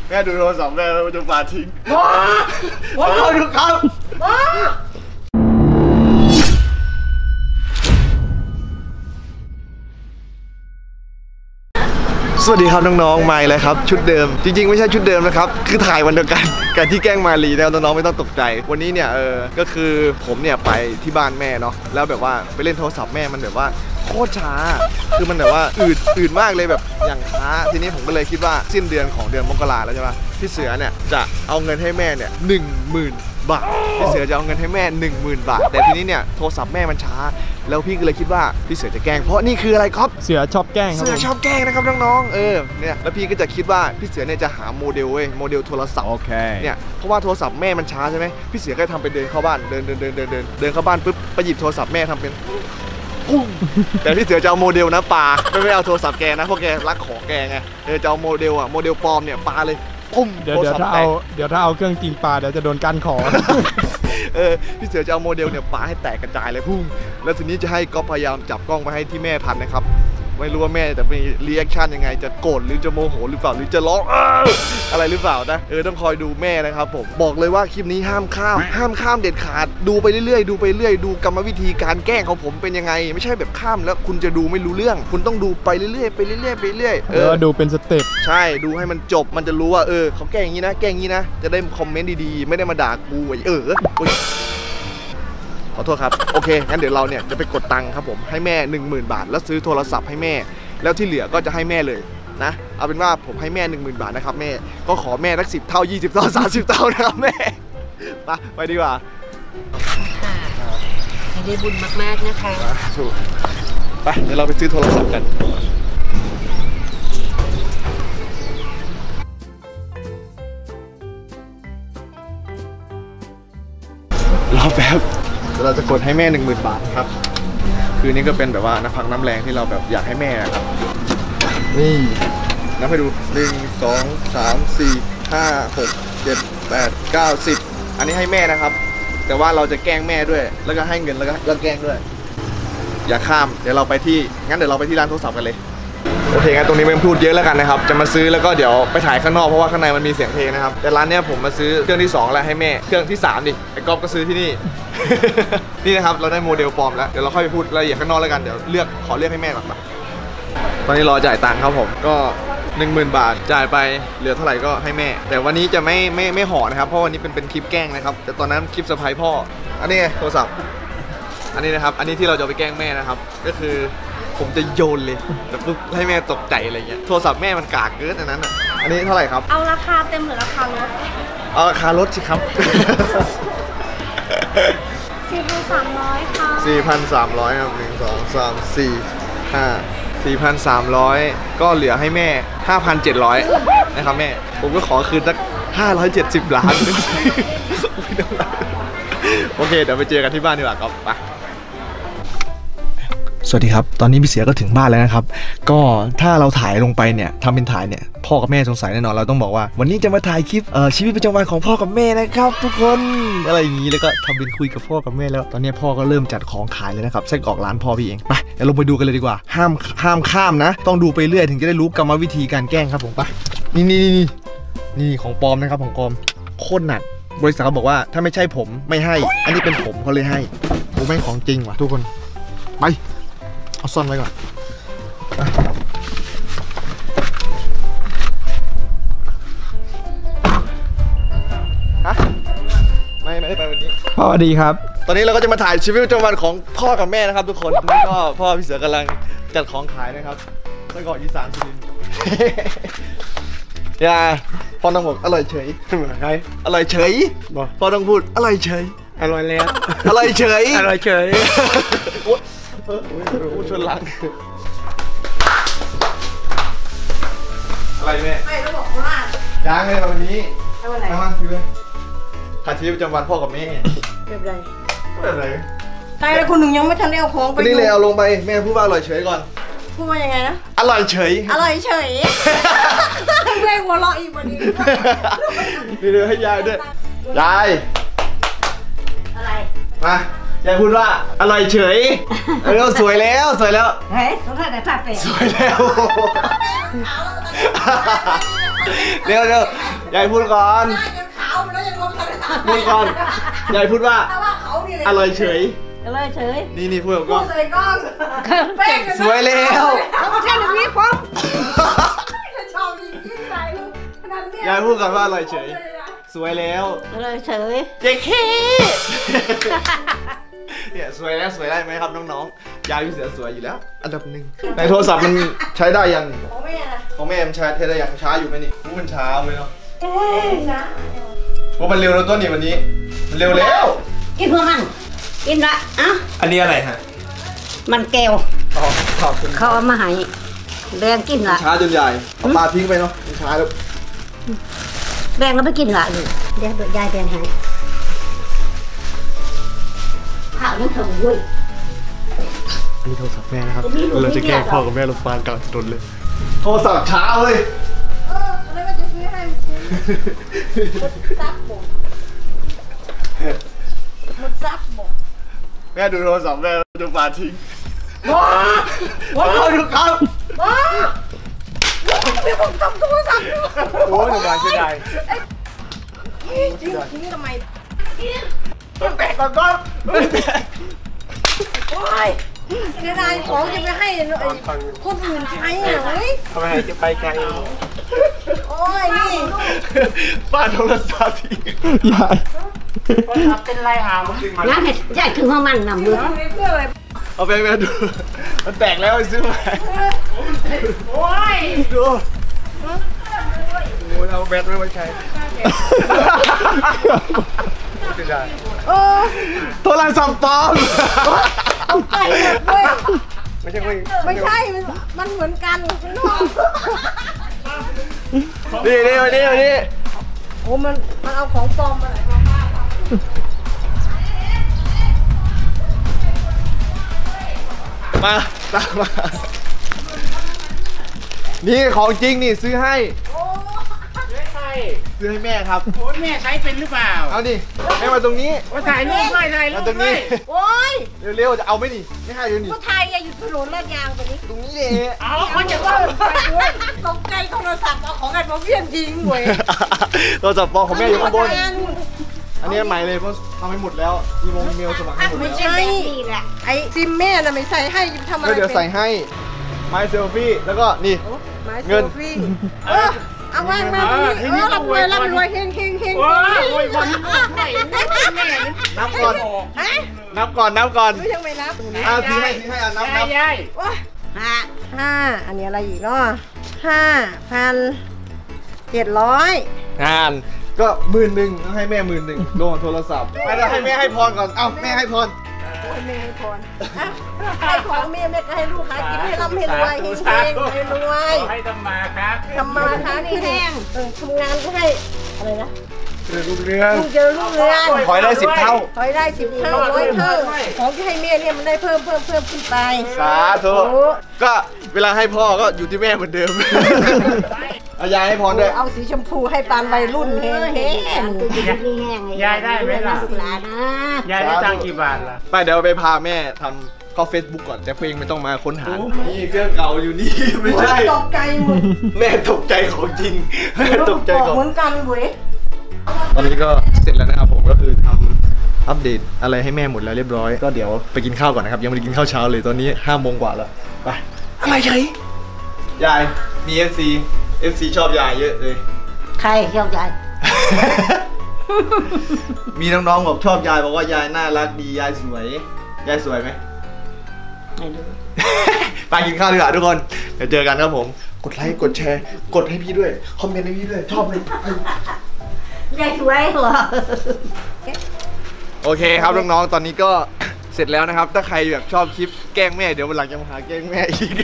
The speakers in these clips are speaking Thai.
แม่ดูโทรศัพท์แม่แล้วจะปาทิ้งว้าวดูครับสวัสดีครับน้องๆมาแล้วครับชุดเดิมจริงๆไม่ใช่ชุดเดิมนะครับคือถ่ายวันเดียวกันกับที่แกล้งมาลีแล้วน้องๆไม่ต้องตกใจวันนี้เนี่ยก็คือผมเนี่ยไปที่บ้านแม่เนาะแล้วแบบว่าไปเล่นโทรศัพท์แม่มันแบบว่าโคตรช้าคือมันแบบว่าอืดมากเลยแบบอย่างช้าทีนี้ผมก็เลยคิดว่าสิ้นเดือนของเดือนมกราแล้วใช่ปะพี่เสือเนี่ยจะเอาเงินให้แม่เนี่ย10,000 บาทพี่เสือจะเอาเงินให้แม่10,000 บาทแต่ทีนี้เนี่ยโทรศัพท์แม่มันช้าแล้วพี่ก็เลยคิดว่าพี่เสือจะแกล้งเพราะนี่คืออะไรครับเสือชอบแกล้งครับเสือชอบแกล้งนะครับน้องๆเนี่ยแล้วพี่ก็จะคิดว่าพี่เสือเนี่ยจะหาโมเดลโมเดลโทรศัพท์เนี่ยเพราะว่าโทรศัพท์แม่มันช้าใช่ไหมพี่เสือก็ทำเป็นเดินเข้าบ้านเดินเข้าบ้านปุ๊บไปหยิบโทรศัพท์แม่ทำเป็นแต่พี่เสือจะเอาโมเดลนะปาไม่เอาโทรศัพท์แกนะเพราะแกรักของแกไงจะเอาโมเดลปลอมเนี่ยปาเลยเดี๋ยวถ้าเอาเครื่องจริงปาเดี๋ยวจะโดนกั้นคอพี่เสือจะเอาโมเดลเนี่ยปาให้แตกกระจายเลยพุ่งแล้วทีนี้จะให้ก๊อฟพยายามจับกล้องมาให้ที่แม่ทันนะครับไม่รู้ว่าแม่จะมีรีแอคชั่นยังไงจะโกรธหรือจะโมโหหรือเปล่าหรือจะร้องอะไรหรือเปล่านะต้องคอยดูแม่นะครับผมบอกเลยว่าคลิปนี้ห้ามข้ามเด็ดขาดดูไปเรื่อยดูกรรมวิธีการแกล้งของผมเป็นยังไงไม่ใช่แบบข้ามแล้วคุณจะดูไม่รู้เรื่องคุณต้องดูไปเรื่อยดูเป็นสเต็ปใช่ดูให้มันจบมันจะรู้ว่าเขาแกล้งอย่างนี้นะจะได้คอมเมนต์ดีๆไม่ได้มาด่ากูขอโทษครับโอเคงั้นเดี๋ยวเราเนี่ยจะไปกดตังค์ครับผมให้แม่10,000 บาทแล้วซื้อโทรศัพท์ให้แม่แล้วที่เหลือก็จะให้แม่เลยนะเอาเป็นว่าผมให้แม่10,000 บาทนะครับแม่ก็ขอแม่สัก10 เท่า20 เท่า30 เท่านะครับแม่ไปดีกว่าให้ได้บุญมากๆนะคะไปเดี๋ยวเราไปซื้อโทรศัพท์กันรอแป๊บเราจะกดให้แม่10,000 บาทครับคือนี่ก็เป็นแบบว่าน้ำพักน้ำแรงที่เราแบบอยากให้แม่นะครับนี่นับให้ดู1 2 3 4 5 6 7 8 9 10อันนี้ให้แม่นะครับแต่ว่าเราจะแกล้งแม่ด้วยแล้วก็ให้เงินแล้วก็แกล้งด้วยอย่าข้ามเดี๋ยวเราไปที่ร้านโทรศัพท์กันเลยโอเคงั้นตรงนี้ไม่พูดเยอะแล้วกันนะครับจะมาซื้อแล้วก็เดี๋ยวไปถ่ายข้างนอกเพราะว่าข้างในมันมีเสียงเพลงนะครับแต่ร้านเนี้ยผมมาซื้อเครื่องที่2แล้วให้แม่เครื่องที่3ดิไอ้ก๊อฟก็ซื้อที่นี่ นี่นะครับเราได้โมเดลปลอมแล้วเดี๋ยวเราค่อยไปพูดรายละเอียดข้างนอกแล้วกันเดี๋ยวขอเลือกให้แม่ก่อนนะตอนนี้รอจ่ายตังค์ครับผมก็10,000 บาทจ่ายไปเหลือเท่าไหร่ก็ให้แม่แต่วันนี้จะไม่ห่อนะครับเพราะวันนี้เป็นคลิปแกล้งนะครับแต่ตอนนั้นคลิปเซอร์ไพรส์พ่ออันนี้ไงโทรศัพท์อันนี้นะครับอันนี้ที่เราจะไปแกล้งแม่นะครับก็คือผมจะโยนเลยแต่ปุ๊บให้แม่ตกใจอะไรเงี้ยโทรศัพท์แม่มันกากเกินอันนั้นอันนี้เท่าไหร่ครับเอาราคาเต็มหรือราคาลดเอาราคาลดสิครับ 4,300 ค่ะ 4,300ครับ1 2 3 4 5 4,300ก็เหลือให้แม่ 5,700นะครับแม่ผมก็ขอคืนสัก570 ล้านโอเคเดี๋ยวไปเจอกันที่บ้านดีกว่าครับไปสวัสดีครับตอนนี้พี่เสียก็ถึงบ้านแล้วนะครับก็ถ้าเราถ่ายลงไปเนี่ยทำเป็นถ่ายเนี่ยพ่อกับแม่สงสัยแน่นอนเราต้องบอกว่าวันนี้จะมาถ่ายคลิปชีวิตประจำวันของพ่อกับแม่นะครับทุกคนอะไรอย่างนี้แล้วก็ทำเป็นคุยกับพ่อกับแม่แล้วตอนนี้พ่อก็เริ่มจัดของขายเลยนะครับไส้กรอกร้านพ่อพี่เองไปเดี๋ยวลงไปดูกันเลยดีกว่าห้ามข้ามนะต้องดูไปเรื่อยถึงจะได้รู้กรรมวิธีการแกล้งครับผมไปนี่ของปลอมนะครับของปลอมโคตรหนักบริษัทเขาบอกว่าถ้าไม่ใช่ผมไม่ให้อันนี้เป็นผมเขาเลยให้ผมไม่ของจริงว่ะทุกคนไปเอาซ่อนไว้ก่อนฮะไม่ได้ไปวันนี้พ่อสวัสดีครับตอนนี้เราก็จะมาถ่ายชีวิตประจำวันของพ่อกับแม่นะครับทุกคนนี่ก็พ่อพี่เสือกำลังจัดของขายนะครับไส้กรอกอีสานสุรินทร์อย่าพ่อต้องบอกอร่อยเฉยใครอร่อยเฉยพ่อต้องพูดอร่อยเฉยอร่อยแล้วอร่อยเฉยอร่อยเฉยพูดชนหลังอะไรแม่ไม่ต้องบอกเขาล่ะจ้างเลยวันนี้อะไรมาคือเลยถ่ายชีวิตประจำวันพ่อกับแม่แบบไรตายแล้วคนหนึ่งยังไม่ทันได้เอาของไปนี่เลยเอาลงไปแม่พูดว่าอร่อยเฉยก่อนพูดว่ายังไงนะอร่อยเฉยแม่หัวเราะอีกวันนี้นี่เลยให้ยายด้วยยายอะไรมายายพูดว่าอร่อยเฉยสวยแล้วเฮ้ยต้องถ่ายแต่ถ่ายเป็ดสวยแล้วเร็วเร็วๆยายพูดก่อนหน้ายังขาวอยู่แล้วยังลงทะเลพูดก่อนยายพูดว่าแต่ว่าเขานี่เลยอร่อยเฉยอะไรเฉยนี่พูดกับกพูล้อดงใส่กล้องแป้งสวยแล้วเขาไม่ใช่แบบนี้ผมชอบจริงๆใส่ลูกขนาดเนี้ยายพูดก่อนว่าอร่อยเฉย สวยแล้วอะไรเฉยเจ๊เคเนี่ยสวยแล้วสวยได้ไหมครับน้องๆยายพี่เสือสวยอยู่แล้ว อันดับหนึ่งในโทรศัพท์มันใช้ได้ยังของแม่นะของแม่มันใช้ได้ยังช้าอยู่ไหมนี่มันช้าเลยเนาะนะเพราะมันเร็วแล้วตัวนี้วันนี้มันเร็วแล้วกินพวกมันกินละอ่ะอันนี้อะไรฮะมันแก้วอ๋อขอบคุณเขาเอามาให้แบงกินละช้าจนใหญ่เอาปลาทิ้งไปเนาะมันช้าแล้วแบงก็ไปกินละอยู่เดี๋ยวยายแบงให้ข้าวนี่เถอะเว้ยอันนี้โทรศัพท์แม่นะครับเราจะแกล้งพ่อกับแม่เราฟานกลางถนนเลยโทรศัพท์ช้าเว้ยอะไรก็จะซื้อให้ซับหมดหมดซับหมดแม่ดูโทรศัพท์แม่ดูปลาทิ้งว้าวดูครับว้าไม่ผมทำโทรศัพท์โอ้ยหนูมาเสียดายจริงจริงทำไมต้องแตกก่อนก็โอ้ยเสียดายของจะไปให้คนอื่นใช้อ่ะเฮ้ยทำไมจะไปไกลโอ้ยนี่ป้าโทรศัพท์ทิ้งยายงั้นให้ยายถือว่ามันนำมือเอาไปเพื่ออะไรเอาไปแม่ดูมันแตกแล้วไปซื้อใหม่โอ้ยดูโอ้ยเอาแบตไม่ไว้ใช้เสียดายโอ้โทรศัพท์ปลอมตกใจหมดเลยไม่ใช่เว้ยไม่ใช่มันเหมือนกันข้างนอกนี่โอ้มันเอาของปลอมมาไหนมาฆ่าเรามาตามมา นี่ของจริงนี่ซื้อให้ ซื้อให้แม่ครับโอ้ยแม่ใช้เป็นหรือเปล่าเอาดิแม่มาตรงนี้ว่าถ่ายรูปด้วยถ่ายรูมาปตรงด้วนี้ยโอ้ยเร็วๆจะเอาไหมนี่ไม่ให้เดี๋ยวนี้ผู้ไทยอยู่ถนนลาดยางแบบนี้ตรงนี้เลยเอาเขาจะว่าว่าไปด้วยตกใจโทรศัพท์เอาของกันมาเวียนทิ้งเว้ยโทรศัพท์ปลอมของแม่อยู่ข้างบน อันนี้ใหม่เลยเพราะทำให้หมดแล้วอีโมงอีเมลสมัครให้หมดไม่แล้วใช่นี่แหละไอซิมแม่น่ะไม่ใส่ให้ทำอะไรก็เดี๋ยวใส่ให้ไมเซลฟี่แล้วก็นี่ไม้เงิเซนลฟี่เอาวางมาตรงนี้ร่ำรวยเฮงเฮงเฮงโอ้ยโอ้ยวันนี้ไม่แม่นับก่อนฮะนับก่อนไม่ยังไม่นับทิ้งให้นับยายว้าห้าอันนี้อะไรอีกเนาะ5,700 งานก็11,000ต้องให้แม่11,000ลงโทรศัพท์ไม่ได้ให้แม่ให้พรก่อนเอ้าแม่ให้พรโอ้ยแม่ให้พรให้ของแม่ก็ให้ลูกหากินให้ร่ำให้รวยเฮงเฮงให้รวยขอให้ทำมาครับทำมาค้าขึ้นทำงานก็ให้อะไรนะลูกเรืองลูกเจอลูกเรือนขอให้ได้10 เท่าถอยได้10 เท่า100 เท่าของที่ให้แม่เนี่ยมันได้เพิ่มขึ้นไปสาธุก็เวลาให้พ่อก็อยู่ที่แม่เหมือนเดิมเอายายให้พรด้วยเอาสีชมพูให้ปานวัยรุ่นเฮงเฮงตัวดีนี่แห้งยายได้ไหมล่ะลูกหลานนะยายได้ตังค์กี่บาทล่ะไปเดี๋ยวไปพาแม่ทำเข้า Facebook ก่อนแต่เพลงไม่ต้องมาค้นหานี่เครื่องเก่าอยู่นี่ไม่ใช่ตกใจหมดแม่ตกใจของจริงแม่ตกใจของเหมือนกันเว้ยตอนนี้ก็เสร็จแล้วนะครับผมก็คือทำอัปเดตอะไรให้แม่หมดแล้วเรียบร้อยก็เดี๋ยวไปกินข้าวก่อนนะครับยังไม่ได้กินข้าวเช้าเลยตอนนี้5 โมงกว่าแล้วไปอะไรใช่ยายมี FC ชอบยายเยอะเลยใครเจ้ายายมีน้องๆบอกชอบยายบอกว่ายายน่ารักดียายสวยไหมไม่รู้ไปกินข้าวดีกว่าทุกคน เดี๋ยวเจอกันครับผม กดไลค์ กดแชร์ กดให้พี่ด้วย คอมเมนต์ให้พี่ด้วย ชอบเลยยายสวยเหรอโอเคครับน้องๆ ตอนนี้ก็เสร็จแล้วนะครับ ถ้าใครแบบชอบคลิปแกล้งแม่ เดี๋ยววันหลังจะมาหาแกล้งแม่อีก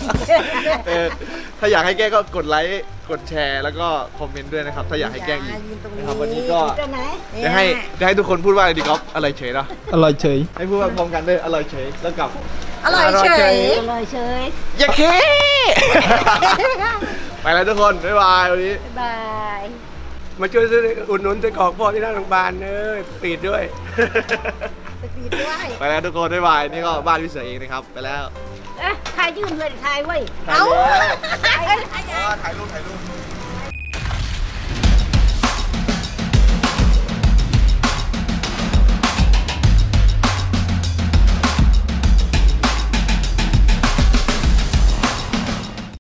ถ้าอยากให้แกล้งก็กดไลค์ กดแชร์ แล้วก็คอมเมนต์ด้วยนะครับ ถ้าอยากให้แกล้งอีกนะครับวันนี้ก็ตัวไหนจะให้ทุกคนพูดว่าอะไรดีครับอะไรเฉยเนาะอร่อยเฉยให้พูดว่าพร้อมกันด้วยอร่อยเฉย แล้วกับอร่อยเฉยอร่อยเฉยอย่าเค ไปแล้วทุกคน บ๊ายบายวันนี้บายมาช่วยซื้ออุดหนุนไส้กรอกพ่อที่หน้าโรงพยาบาลปิดด้วยสปีดด้วยไปแล้วทุกคนบ๊ายบายนี่ก็บ้านพี่เสือเองนะครับไปแล้วเอ๊ะถ่ายยืมเลยถ่ายไว้ยเอาถ่ายรูป